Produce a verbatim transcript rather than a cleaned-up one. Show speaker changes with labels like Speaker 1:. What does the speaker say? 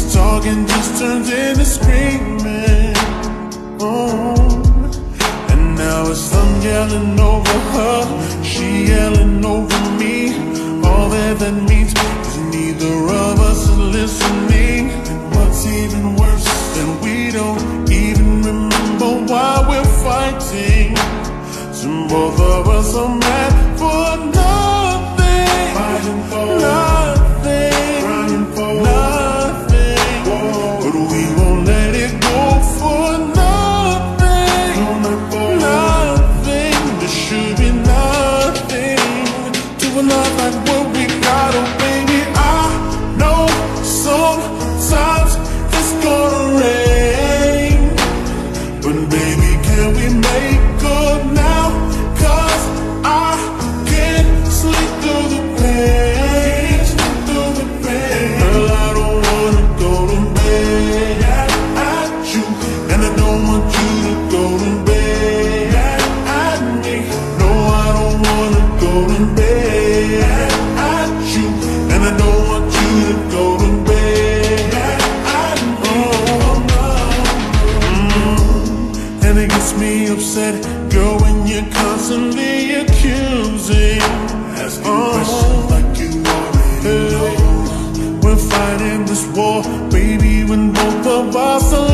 Speaker 1: talking just turns into screaming. Oh, and now it's I'm yelling over her, she yelling over me. All that that means is neither of us is listening. And what's even worse than we don't even remember why we're fighting. So both of us are mad for nothing, fighting for nothing, crying for nothing. Whoa. But we won't let it go for nothing, no, not for nothing. There should be nothing to a love like what we got. Oh baby, I know sometimes it's gonna rain, but baby, can we make good now? Cause I can't sleep through the pain, sleep through the pain. Girl, I don't wanna go to bed at you, and I don't want you to go to bed at me. No, I don't wanna go to bed at you, and I don't want you to go to bed at me. Oh, no. Mm. And it gets me upset, girl, when you're constantly accusing, asking oh, questions like you already know. We're fighting this war, baby, when both of us are